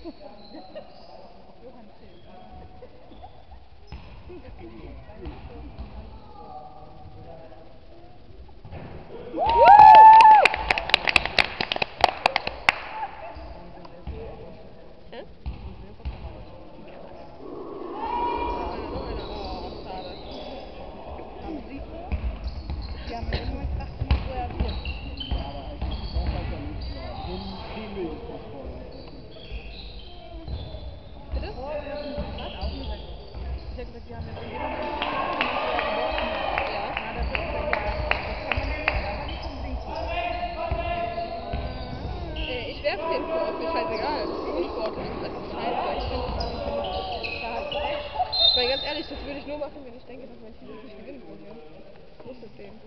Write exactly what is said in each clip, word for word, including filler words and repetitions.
Ich werfe den vor, ist mir scheißegal. Das ist unsportlich, das ist einfach scheiße. Ich finde das einfach nicht. Ich meine, ganz ehrlich, das würde ich nur machen, wenn ich denke, dass mein Team wirklich gewinnen würde. Ich muss das sehen.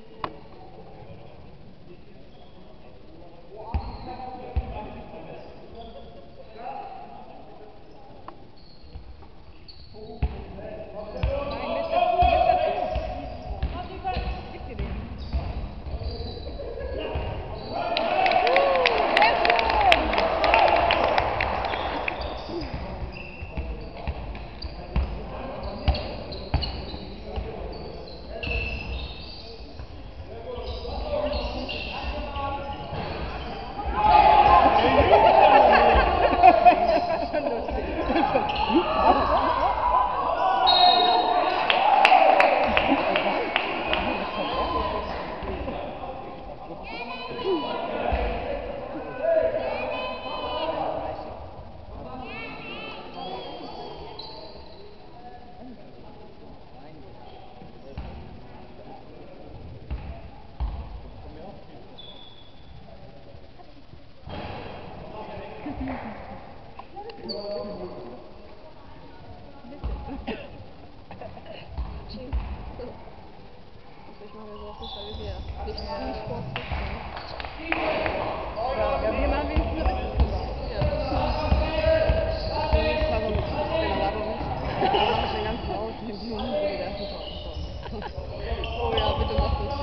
Ich mache mir sowas nicht, weil wir hier nicht viel Sport sind. Ja, wir machen wenigstens eine Witze zusammen. Ja. Das ist zwar so ein Fußball, aber nicht. Wir machen den ganzen Aus, den Blumen, wo die ganzen Sorten kommen. Oh ja, bitte mach das.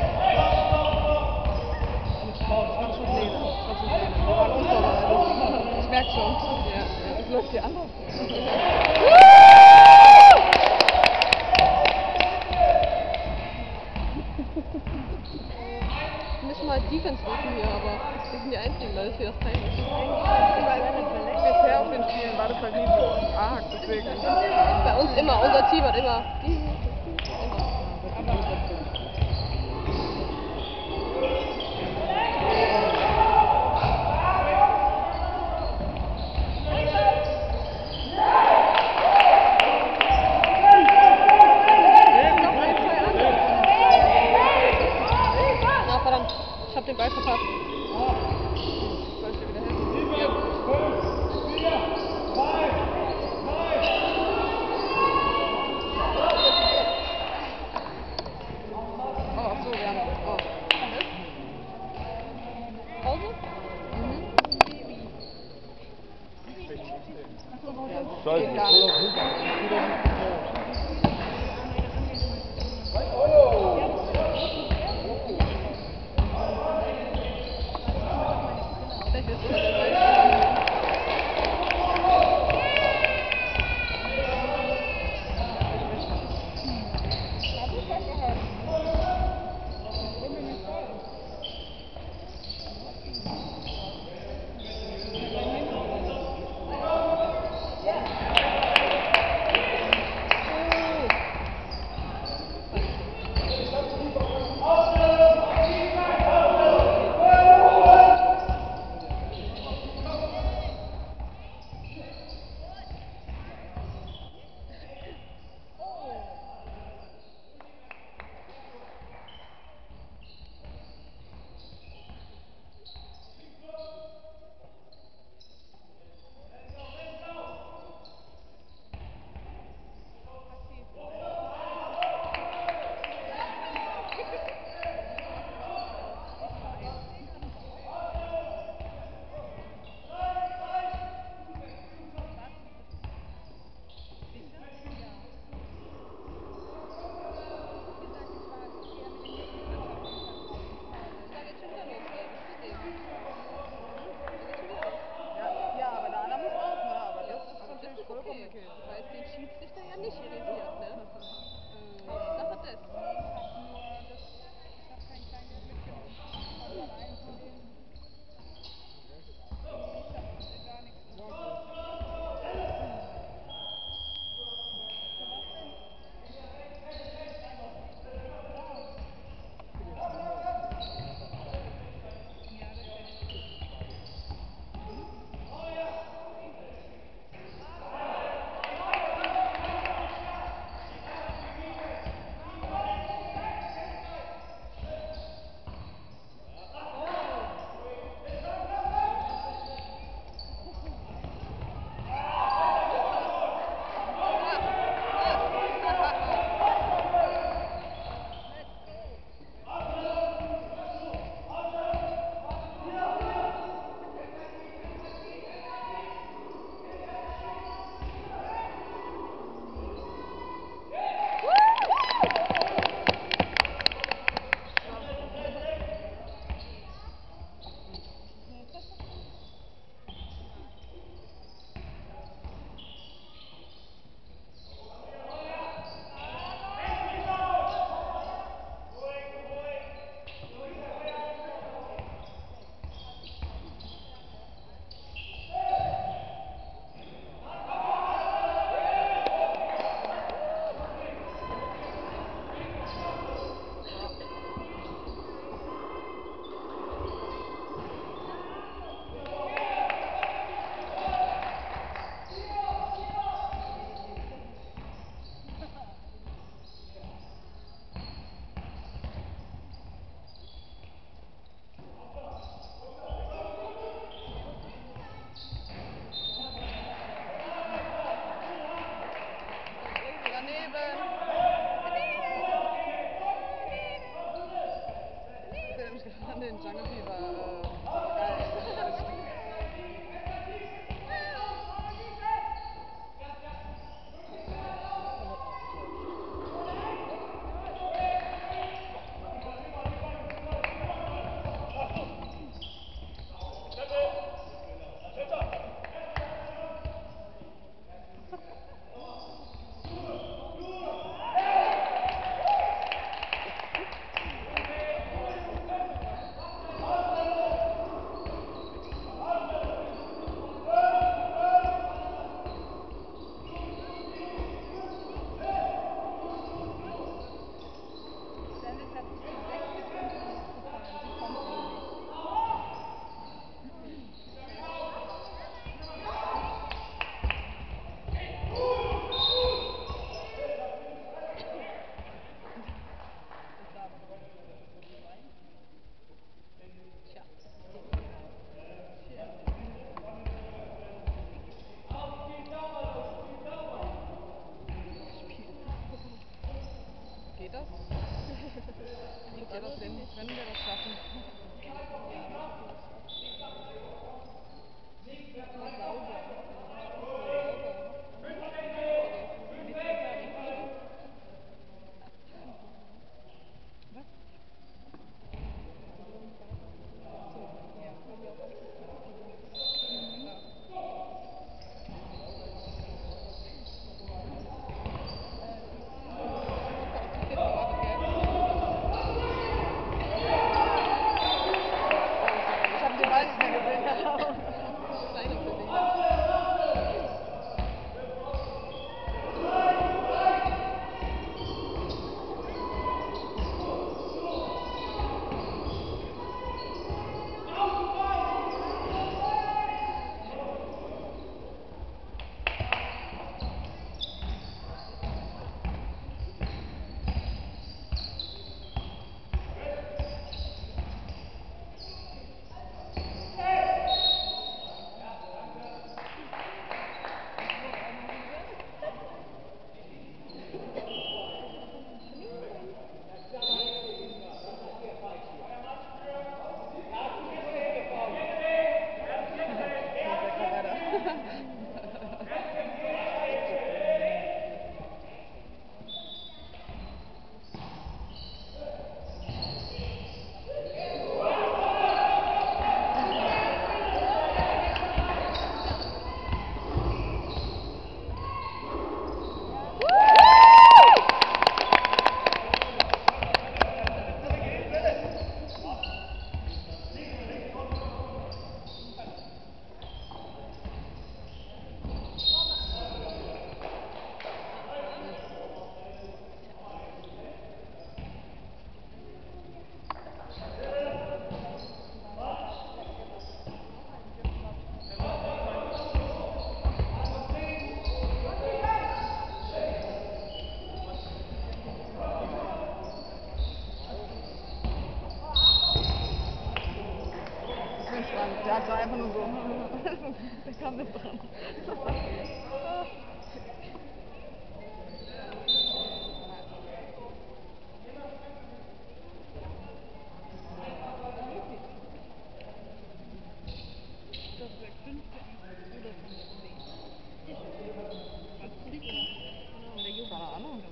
Mit Sport, Franzose, Franzose. Wir waren unvorbereitet. Ich merke schon. Ja, das läuft hier anders. Wir müssen mal Defense rufen hier, aber wir sind die Einzigen, weil das hier das Teil ist. Bisher auf den Spielen war das halt nie so arg, deswegen. Bei uns immer, unser Team hat immer. Ich hab den Ball verpasst. Soll ich dir wieder helfen? Ja. vier, drei, zwei, ihr das hin? Können wir das schaffen? Ich habe die meisten gesehen. Kleiner für dich. Der hat so einfach nur so. Der kam nicht dran. Keine Ahnung.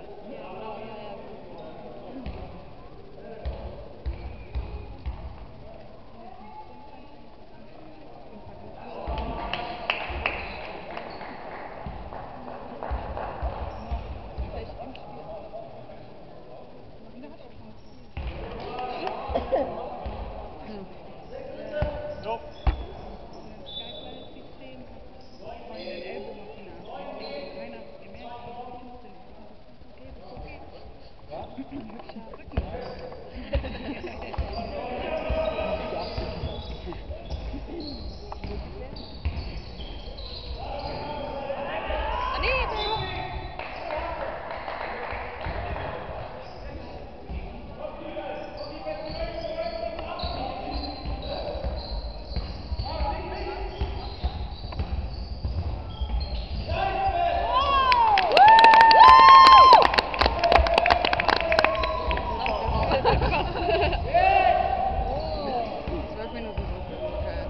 Zwölf Minuten so für okay.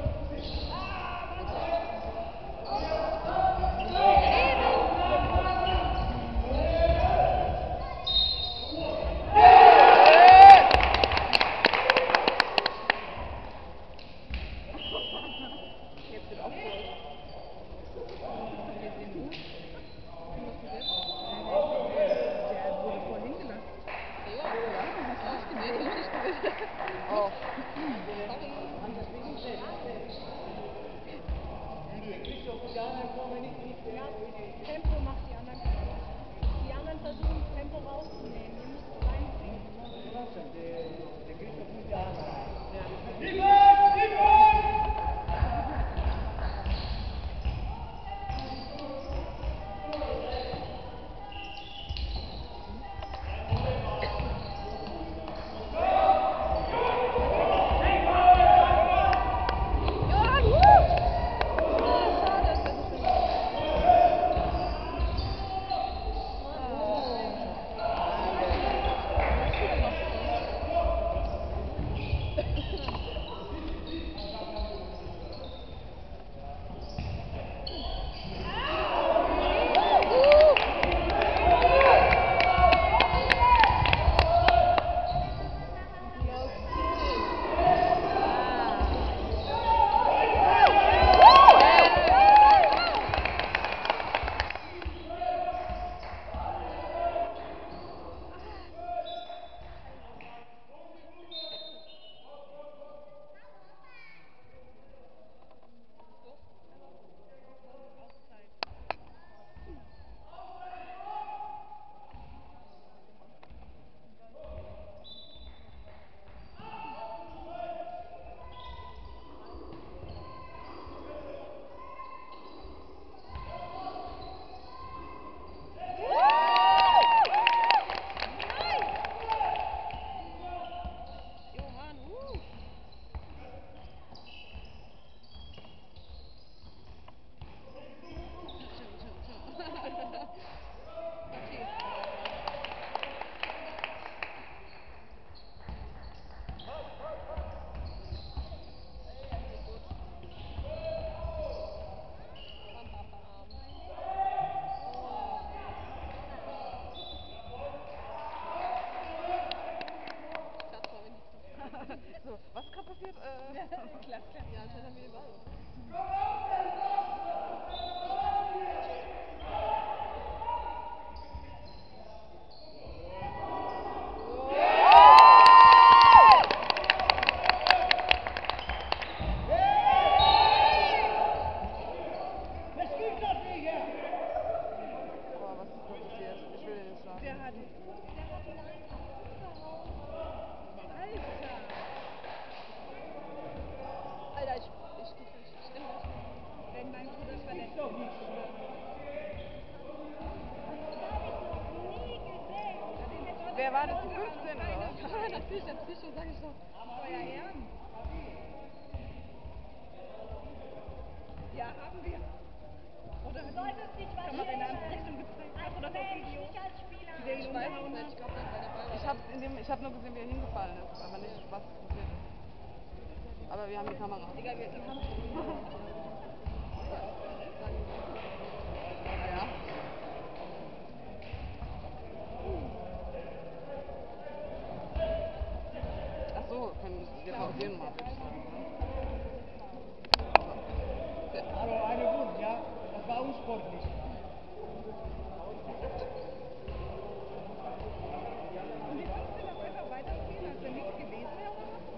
Jetzt wird aufgeholt. Der wurde vorhin gelassen. Ja, hast du nicht gesehen? Ich hab nicht gesehen. Oh. Ja, Tempo macht die anderen kaputt. Die anderen versuchen Tempo rauszunehmen. Ihr müsst es reinbringen. Klar, klar. Ja, anscheinend haben wir den Ball, oder? Boah, was ist passiert? Ich will den nicht schlagen. Der hat. Der hat ihn einfach umgehauen. Alter! Alter, ich, ich, ich, ich stimme das nicht. Wenn mein Bruder verletzt ist. Das habe ich noch nie gesehen. Wer war das? Die fünfzehn oder was? Ja, natürlich, der Psycho, sag ich doch. Euer Ehren. Ja, haben wir. Oder Solltest dich was kann man in eine andere nehmen. Richtung gezeigt Als hat oder auf Mensch, Video. nicht als Spieler. Der ihn Ich weiß es umgehauen nicht, hat. ich glaube nicht, weil der Ball war. Ich habe in dem, ich habe nur gesehen, wie er hingefallen ist, aber nicht, was passiert ist. Aber wir haben die Kamera. Egal, wir haben Ja. Ach so, können wir pausieren mal, würde ich sagen. Also eine gut, ja, das war unsportlich. Und die wollten dann einfach weiterspielen, als wenn nichts gewesen wäre oder was?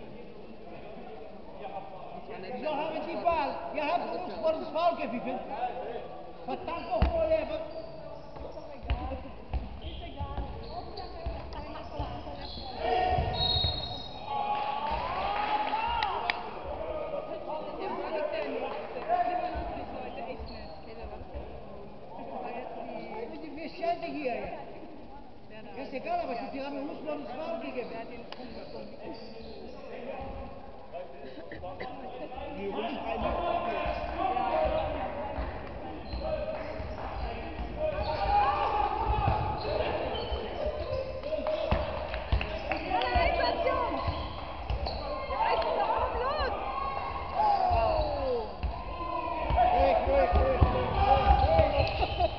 Das war nett. Wieso haben die Ball? Ihr habt unsportliches Foul gepfiffen. Verdammt nochmal, was? Ist egal. Hauptsache, keiner von uns verletzt wird. Der Ball liegt ja nicht. Der siebenundachtzig, Leute, echt nicht. Okay, wer war das jetzt? Das war jetzt die. Die Viciente hier. Der da. Ist egal, aber die haben unsportliches Foul gegeben. Der hat den Punkt bekommen. Ruhig, ruhig, ruhig, ruhig.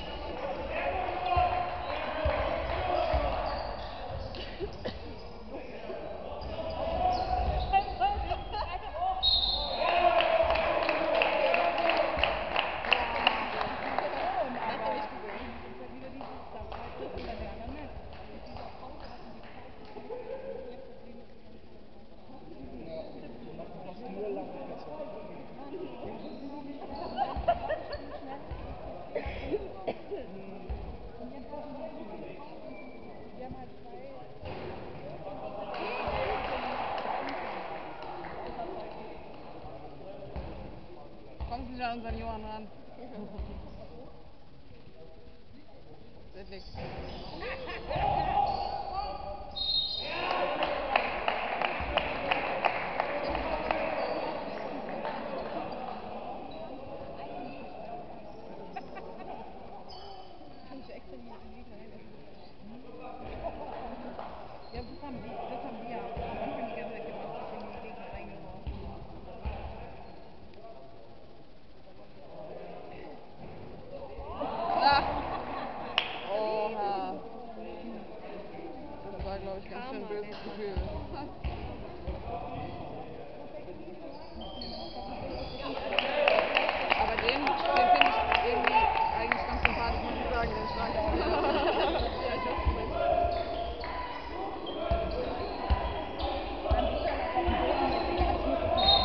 Kommst nicht an unseren Johann ran. Wirklich. kann ich extra die Gegner reinwerfen. Ja, das haben die, das haben wir ja am Anfang die ganze Zeit gemacht, dass wir die Gegner reingeworfen haben. Ah. Oha. Das war, glaube ich, ganz schön Karma, böses ey. Gefühl. Aber den, den finde ich irgendwie eigentlich ganz sympathisch, muss ich sagen, den Schrank. Ja, ich weiß nicht. Mein Bruder lag auf dem Boden mit dem als Mutter von Ich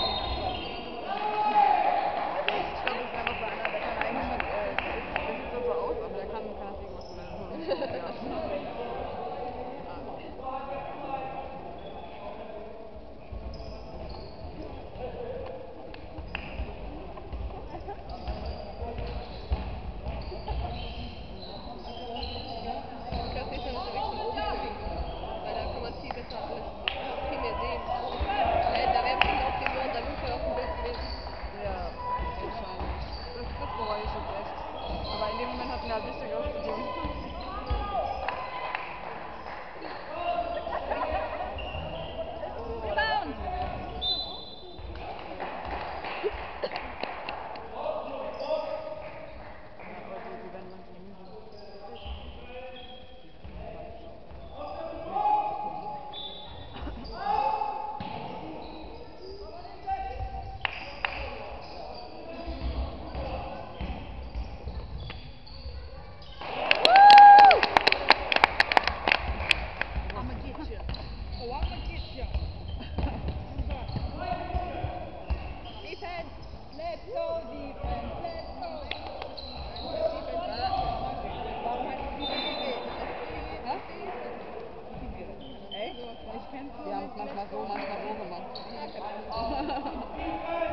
glaube, das ist einfach so einer, der kann eigentlich, äh, der sieht so, so aus, aber der kann, kann das irgendwas mit. Ja. manchmal so, manchmal so gemacht. Ja, ich hab